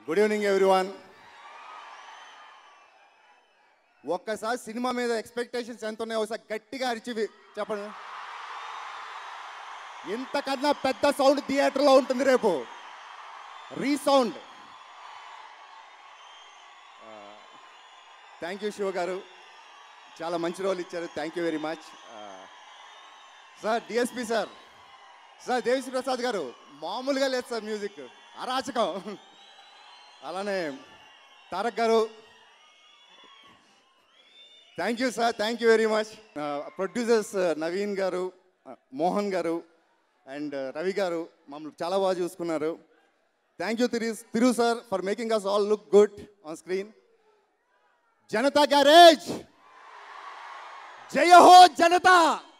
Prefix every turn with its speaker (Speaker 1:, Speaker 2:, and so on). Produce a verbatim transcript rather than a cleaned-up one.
Speaker 1: Good evening everyone. ఒక్కసారి cinema మీద expectations ఎంత ఉన్నాయో ఒకసారి గట్టిగా అరిచివి చెప్పండి. ఇంతకన్నా పెద్ద సౌండ్ థియేటర్లో ఉంటుంది రేపు. రీసౌండ్. థ్యాంక్ యూ శివ గారు, చాలా మంచి రోల్ ఇచ్చారు. Thank you very much sir. DSP sir, sir Devisri Prasad garu మామూలుగా లేదు సార్, మ్యూజిక్ అరాచకం. అలానే Tarak garu, thank you sir, thank you very much. Producers Naveen garu, Mohan గారు అండ్ రవి గారు మమ్మల్ని చాలా బాగా చూసుకున్నారు. Thank you Tiru Tiru sir for making us all look good on screen. Janatha Garage, జయ హో జనతా.